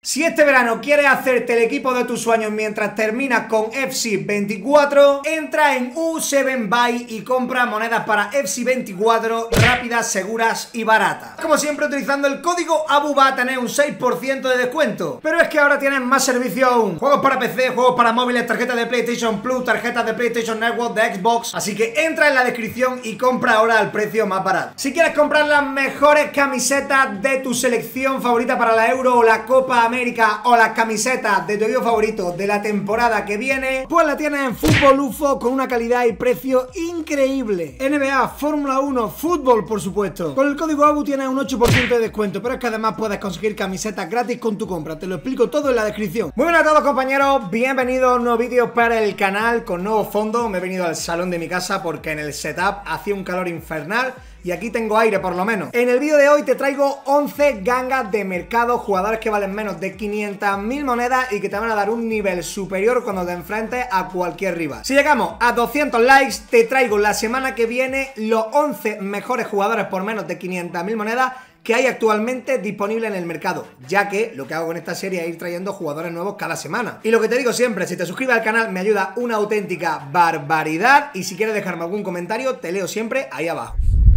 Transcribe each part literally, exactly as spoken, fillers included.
Si este verano quieres hacerte el equipo de tus sueños mientras terminas con F C veinticuatro, entra en U siete Buy y compra monedas para F C veinticuatro rápidas, seguras y baratas. Como siempre, utilizando el código ABU va a tener un seis por ciento de descuento. Pero es que ahora tienes más servicio aún. Juegos para P C, juegos para móviles, tarjetas de PlayStation Plus, tarjetas de PlayStation Network, de Xbox. Así que entra en la descripción y compra ahora al precio más barato. Si quieres comprar las mejores camisetas de tu selección favorita para la Euro o la Copa América, América o las camisetas de tu equipo favorito de la temporada que viene, pues la tienes en Fútbol U F O con una calidad y precio increíble. N B A, Fórmula uno, fútbol por supuesto. Con el código ABU tienes un ocho por ciento de descuento, pero es que además puedes conseguir camisetas gratis con tu compra. Te lo explico todo en la descripción. Muy buenas a todos, compañeros, bienvenidos a un nuevo vídeo para el canal con nuevo fondo. Me he venido al salón de mi casa porque en el setup hacía un calor infernal y aquí tengo aire por lo menos. En el vídeo de hoy te traigo once gangas de mercado, jugadores que valen menos de quinientas mil monedas y que te van a dar un nivel superior cuando te enfrentes a cualquier rival. Si llegamos a doscientos likes, te traigo la semana que viene los once mejores jugadores por menos de quinientas mil monedas que hay actualmente disponible en el mercado, ya que lo que hago con esta serie es ir trayendo jugadores nuevos cada semana. Y lo que te digo siempre, si te suscribes al canal me ayuda una auténtica barbaridad, y si quieres dejarme algún comentario te leo siempre ahí abajo.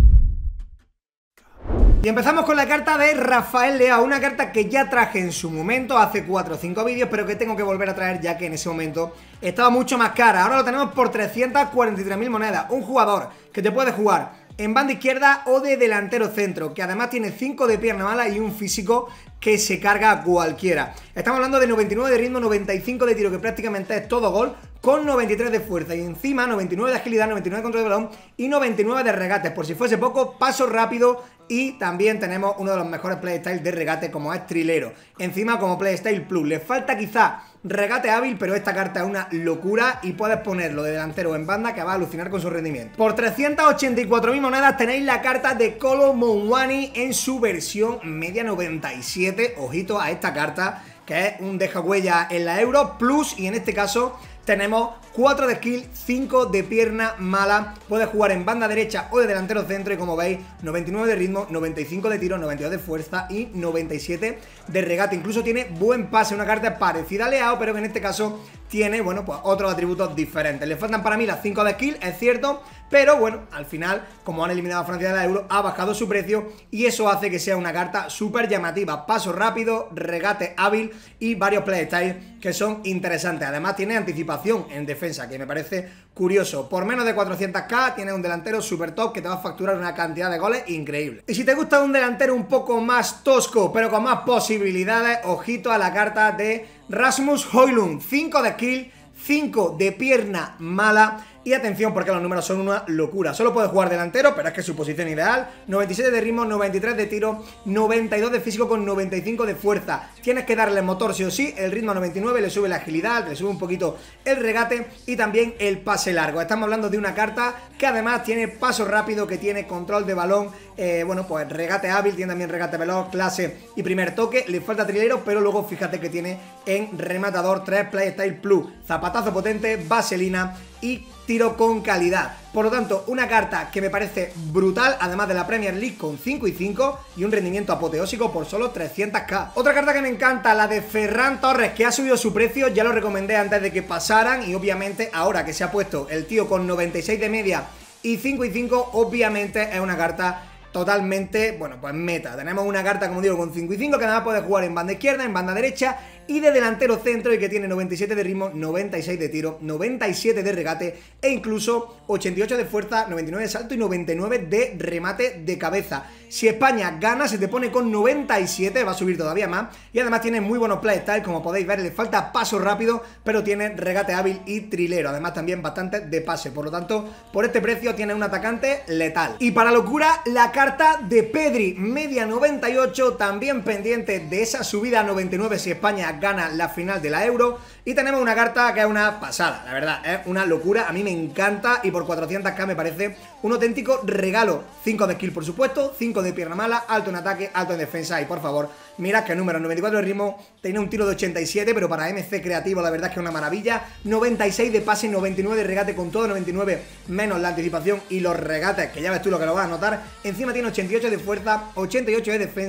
Y empezamos con la carta de Rafael Leao, una carta que ya traje en su momento hace cuatro o cinco vídeos, pero que tengo que volver a traer ya que en ese momento estaba mucho más cara. Ahora lo tenemos por trescientas cuarenta y tres mil monedas, un jugador que te puede jugar en banda izquierda o de delantero centro, que además tiene cinco de pierna mala y un físico que se carga a cualquiera. Estamos hablando de noventa y nueve de ritmo, noventa y cinco de tiro, que prácticamente es todo gol, con noventa y tres de fuerza y encima noventa y nueve de agilidad, noventa y nueve de control de balón y noventa y nueve de regates. Por si fuese poco, paso rápido, y también tenemos uno de los mejores playstyle de regate como es Trilero. Encima como playstyle plus, le falta quizá regate hábil, pero esta carta es una locura y puedes ponerlo de delantero o en banda que va a alucinar con su rendimiento. Por trescientas ochenta y cuatro mil monedas tenéis la carta de Kolo Muani en su versión media noventa y siete. Ojito a esta carta, que es un deja huella en la Euro Plus, y en este caso tenemos cuatro de skill, cinco de pierna mala. Puedes jugar en banda derecha o de delantero centro y como veis, noventa y nueve de ritmo, noventa y cinco de tiro, noventa y dos de fuerza y noventa y siete de regate. Incluso tiene buen pase, una carta parecida a Leao, pero que en este caso tiene, bueno, pues otros atributos diferentes. Le faltan para mí las cinco de skill, es cierto, pero bueno, al final, como han eliminado a Francia de la Euro, ha bajado su precio y eso hace que sea una carta súper llamativa. Paso rápido, regate hábil y varios playstyles que son interesantes. Además tiene anticipación en defensa, que me parece curioso. Por menos de cuatrocientas k tiene un delantero super top que te va a facturar una cantidad de goles increíble. Y si te gusta un delantero un poco más tosco pero con más posibilidades, ojito a la carta de Rasmus Højlund, cinco de skill, cinco de pierna mala. Y atención porque los números son una locura. Solo puede jugar delantero, pero es que es su posición ideal. noventa y siete de ritmo, noventa y tres de tiro, noventa y dos de físico con noventa y cinco de fuerza. Tienes que darle motor sí o sí. El ritmo a noventa y nueve, le sube la agilidad, le sube un poquito el regate y también el pase largo. Estamos hablando de una carta que además tiene paso rápido, que tiene control de balón, eh, bueno, pues regate hábil, tiene también regate veloz, clase y primer toque. Le falta trilero, pero luego fíjate que tiene en rematador tres playstyle plus, zapatazo potente, vaselina y tiro con calidad. Por lo tanto, una carta que me parece brutal, además de la Premier League con cinco y cinco y un rendimiento apoteósico por solo trescientas k. Otra carta que me encanta, la de Ferran Torres, que ha subido su precio, ya lo recomendé antes de que pasaran y obviamente ahora que se ha puesto el tío con noventa y seis de media y cinco y cinco, obviamente es una carta totalmente, bueno, pues meta. Tenemos una carta, como digo, con cinco y cinco que además puede jugar en banda izquierda, en banda derecha y de delantero centro, y que tiene noventa y siete de ritmo, noventa y seis de tiro, noventa y siete de regate e incluso ochenta y ocho de fuerza, noventa y nueve de salto y noventa y nueve de remate de cabeza. Si España gana se te pone con noventa y siete, va a subir todavía más, y además tiene muy buenos playstyle, como podéis ver, le falta paso rápido, pero tiene regate hábil y trilero, además también bastante de pase. Por lo tanto, por este precio tiene un atacante letal. Y para locura, la carta de Pedri, media noventa y ocho, también pendiente de esa subida a noventa y nueve si España gana la final de la Euro. Y tenemos una carta que es una pasada, la verdad, es una locura, a mí me encanta y por cuatrocientas k me parece un auténtico regalo. cinco de skill por supuesto, cinco de pierna mala, alto en ataque, alto en defensa y por favor, mirad que el número noventa y cuatro de ritmo, tiene un tiro de ochenta y siete, pero para M C creativo la verdad es que es una maravilla. noventa y seis de pase, noventa y nueve de regate con todo, noventa y nueve menos la anticipación y los regates, que ya ves tú lo que lo vas a notar. Encima tiene ochenta y ocho de fuerza, ochenta y ocho de defensa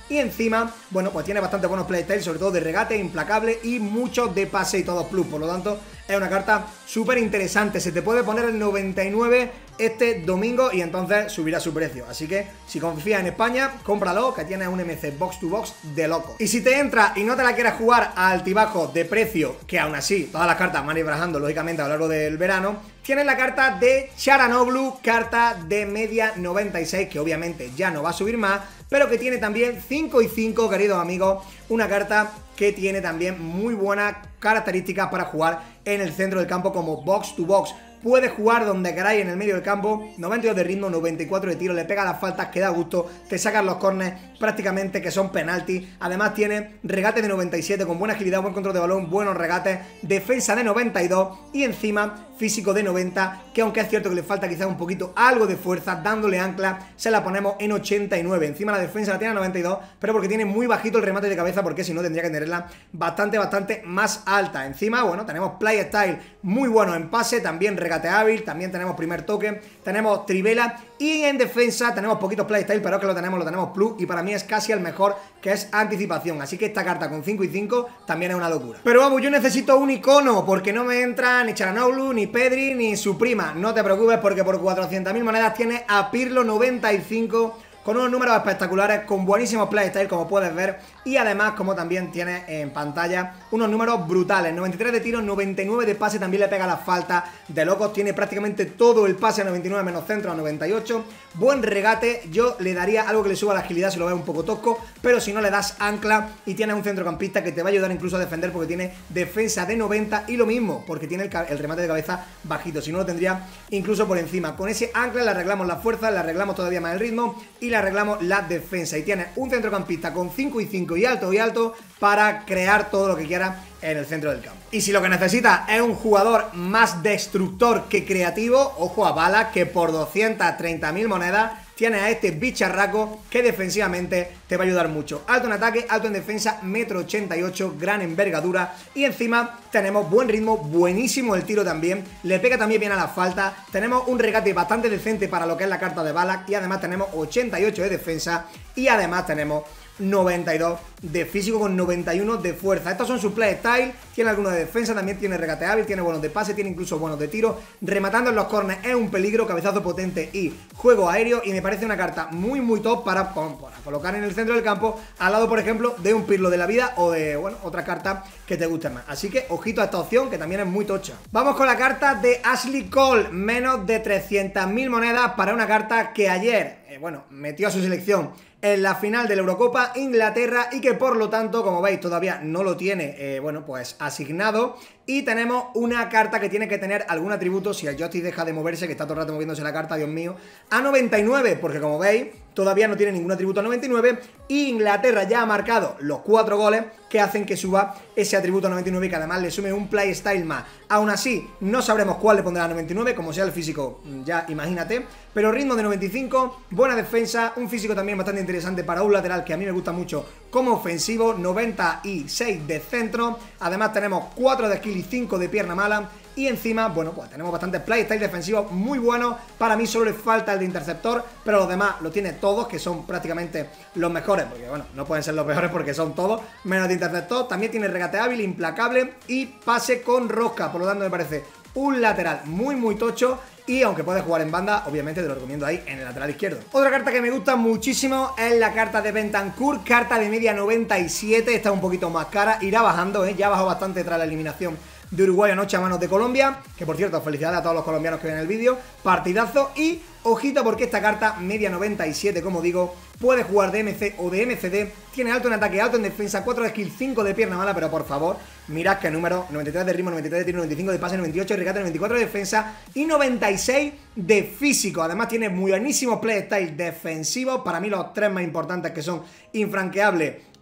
y encima, bueno, pues tiene bastante buenos playstyle, sobre todo de regate, implacable y muchos de pase y todos plus, por lo tanto es una carta súper interesante. Se te puede poner el noventa y nueve este domingo y entonces subirá su precio, así que si confías en España, cómpralo, que tiene un M C box to box de loco. Y si te entra y no te la quieras jugar a altibajo de precio, que aún así todas las cartas van a ir bajando lógicamente a lo largo del verano, tienes la carta de Çalhanoğlu, carta de media noventa y seis, que obviamente ya no va a subir más, pero que tiene también cinco y cinco, queridos amigos, una carta que tiene también muy buenas características para jugar en el centro del campo como box to box. Puedes jugar donde queráis en el medio del campo, noventa y dos de ritmo, noventa y cuatro de tiro, le pega las faltas que da gusto, te sacan los corners prácticamente que son penalti. Además tiene regate de noventa y siete con buena agilidad, buen control de balón, buenos regates, defensa de noventa y dos y encima físico de noventa, que aunque es cierto que le falta quizás un poquito algo de fuerza, dándole ancla, se la ponemos en ochenta y nueve. Encima la defensa la tiene a noventa y dos, pero porque tiene muy bajito el remate de cabeza, porque si no tendría que tenerla bastante, bastante más alta. Encima, bueno, tenemos play style muy bueno en pase, también regate hábil, también tenemos primer toque, tenemos trivela y en defensa tenemos poquitos play style, pero que lo tenemos, lo tenemos plus y para mí es casi el mejor, que es anticipación. Así que esta carta con cinco y cinco también es una locura. Pero vamos, yo necesito un icono porque no me entra ni Çalhanoğlu, ni Pedri, ni su prima. No te preocupes porque por cuatrocientas mil monedas tienes a Pirlo noventa y cinco con unos números espectaculares, con buenísimos playstyle como puedes ver, y además como también tiene en pantalla unos números brutales, noventa y tres de tiro, noventa y nueve de pase, también le pega la falta de locos, tiene prácticamente todo el pase a noventa y nueve menos centro a noventa y ocho, buen regate, yo le daría algo que le suba la agilidad si lo ves un poco tosco, pero si no le das ancla y tienes un centrocampista que te va a ayudar incluso a defender porque tiene defensa de noventa y lo mismo, porque tiene el, el remate de cabeza bajito, si no lo tendría incluso por encima. Con ese ancla le arreglamos la fuerza, le arreglamos todavía más el ritmo y la arreglamos la defensa y tiene un centrocampista con cinco y cinco y alto y alto para crear todo lo que quiera en el centro del campo. Y si lo que necesitas es un jugador más destructor que creativo, ojo a Ballack, que por doscientas treinta mil monedas tienes a este bicharraco que defensivamente te va a ayudar mucho. Alto en ataque, alto en defensa, metro ochenta y ocho, gran envergadura y encima tenemos buen ritmo, buenísimo el tiro también, le pega también bien a la falta, tenemos un regate bastante decente para lo que es la carta de Ballack y además tenemos ochenta y ocho de defensa y además tenemos noventa y dos de físico con noventa y uno de fuerza. Estos son sus playstyle, tiene algunos de defensa, también tiene regate hábil, tiene buenos de pase, tiene incluso buenos de tiro, rematando en los corners es un peligro, cabezazo potente y juego aéreo y me parece una carta muy muy top para, para colocar en el centro del campo al lado por ejemplo de un Pirlo de la vida o de, bueno, otra carta que te guste más. Así que ojito a esta opción que también es muy tocha. Vamos con la carta de Ashley Cole, menos de trescientas mil monedas para una carta que ayer, eh, bueno, metió a su selección en la final de la Eurocopa Inglaterra y que por lo tanto, como veis, todavía no lo tiene, eh, bueno, pues asignado. Y tenemos una carta que tiene que tener algún atributo, si el joystick deja de moverse, que está todo el rato moviéndose la carta, Dios mío, a noventa y nueve, porque como veis, todavía no tiene ningún atributo a noventa y nueve, y Inglaterra ya ha marcado los cuatro goles que hacen que suba ese atributo a noventa y nueve y que además le sume un playstyle más. Aún así, no sabremos cuál le pondrá a noventa y nueve, como sea el físico, ya imagínate, pero ritmo de noventa y cinco, buena defensa, un físico también bastante interesante para un lateral que a mí me gusta mucho como ofensivo, noventa y seis de centro, además tenemos cuatro de skill y cinco de pierna mala. Y encima, bueno, pues tenemos bastantes playstyle defensivos muy buenos. Para mí solo le falta el de interceptor, pero los demás lo tiene todos, que son prácticamente los mejores, porque bueno, no pueden ser los mejores porque son todos, menos de interceptor. También tiene regate hábil, implacable y pase con rosca, por lo tanto me parece un lateral muy muy tocho. Y aunque puedes jugar en banda, obviamente te lo recomiendo ahí en el lateral izquierdo. Otra carta que me gusta muchísimo es la carta de Bentancur, carta de media noventa y siete, está un poquito más cara, irá bajando, ¿eh? Ya bajó bastante tras la eliminación de Uruguay anoche a manos de Colombia, que por cierto, felicidades a todos los colombianos que ven el vídeo, partidazo. Y ojito porque esta carta, media noventa y siete, como digo, puede jugar de M C o de M C D, tiene alto en ataque, alto en defensa, cuatro de skill, cinco de pierna mala, pero por favor, mirad qué número, noventa y tres de ritmo, noventa y tres de tiro, noventa y cinco de pase, noventa y ocho de regate, noventa y cuatro de defensa y noventa y seis de físico. Además tiene muy buenísimos playstyle defensivos, para mí los tres más importantes que son infranqueable,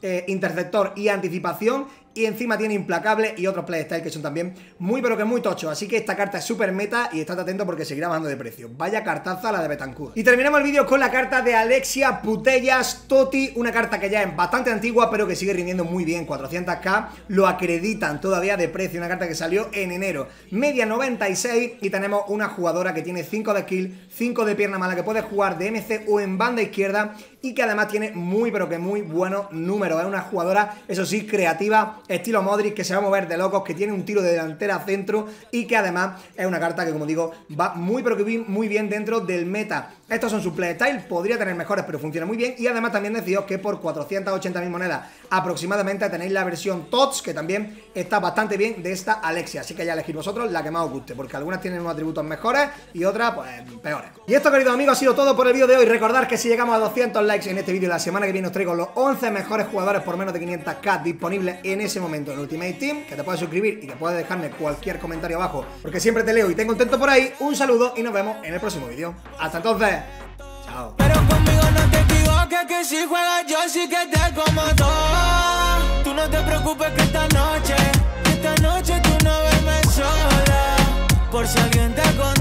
eh, interceptor y anticipación. Y encima tiene implacable y otros playstyle que son también muy pero que muy tochos. Así que esta carta es súper meta y estate atento porque seguirá bajando de precio. Vaya cartaza la de Betancourt. Y terminamos el vídeo con la carta de Alexia Putellas Totti. Una carta que ya es bastante antigua pero que sigue rindiendo muy bien. cuatrocientos k lo acreditan todavía de precio. Una carta que salió en enero. Media noventa y seis y tenemos una jugadora que tiene cinco de skill, cinco de pierna mala, que puede jugar de M C o en banda izquierda y que además tiene muy pero que muy buenos números. Es una jugadora, eso sí, creativa, estilo Modric, que se va a mover de locos, que tiene un tiro de delantera a centro y que además es una carta que, como digo, va muy pero que muy bien dentro del meta. Estos son sus playstyle, podría tener mejores pero funciona muy bien. Y además también deciros que por cuatrocientas ochenta mil monedas aproximadamente tenéis la versión T O T S, que también está bastante bien, de esta Alexia. Así que ya elegid vosotros la que más os guste, porque algunas tienen unos atributos mejores y otras pues peores. Y esto, queridos amigos, ha sido todo por el vídeo de hoy. Recordad que si llegamos a doscientos likes en este vídeo, la semana que viene os traigo los once mejores jugadores por menos de quinientos k disponibles en ese momento en Ultimate Team, que te puedes suscribir y que puedes dejarme cualquier comentario abajo, porque siempre te leo y te contento por ahí. Un saludo y nos vemos en el próximo vídeo. Hasta entonces, chao. Pero conmigo no te equivoques, que si juegas yo sí que te como todo. Tú no te preocupes que esta noche, que esta noche tú no verme sola, por si alguien te conoce.